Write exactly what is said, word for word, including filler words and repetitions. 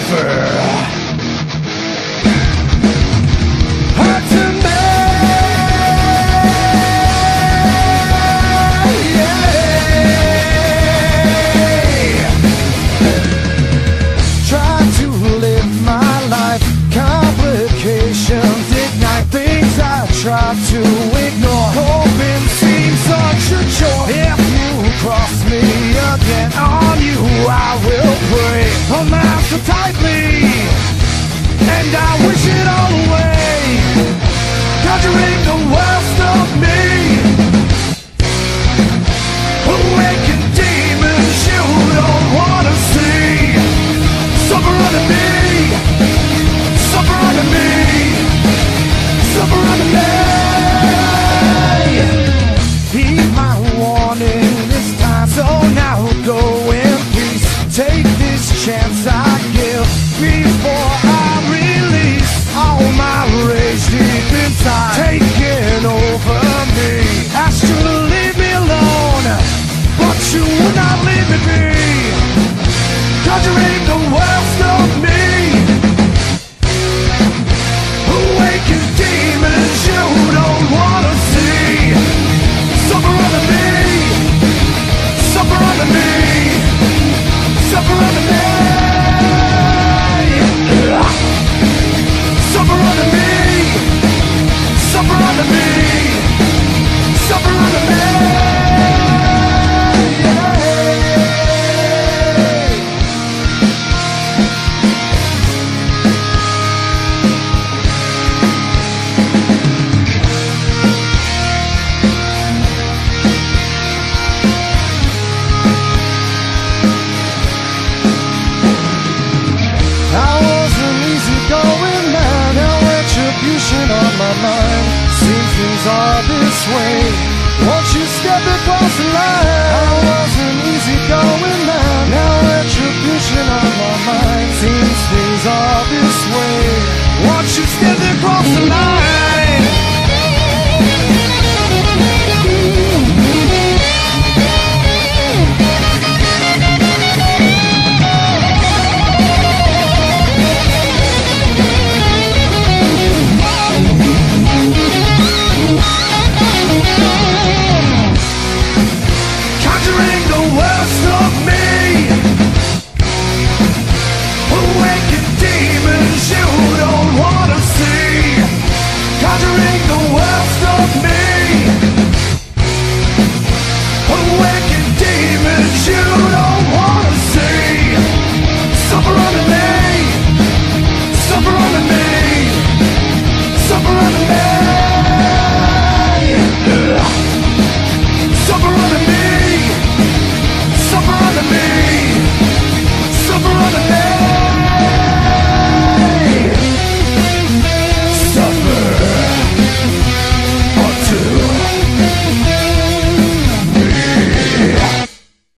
suffer. Hurt to me, yeah. Try to live my life, complications ignite things I try to ignore. Hoping seems such a chore. If you cross me again, on you I will pray. Hold my hands so tightly, and I wish it all away. Conjuring the worst of me, awaken demons you don't wanna see. Suffer under me, suffer under me, suffer under me. Heed my warning this time, so now go in peace. Take this chance I give before I release all my rage deep inside, taking over me. Asked you to leave me alone, but you would not leave me be. Conjuring the worst of me, awaken demons you don't wanna see. Suffer under me, suffer under me, suffer under me. Suffer under me, suffer under me, suffer under me. On my mind, seems things are this way. Once you step across the line, I wasn't easy going man. Now retribution on my mind, seems things are this way. Once you step across the line. Oh,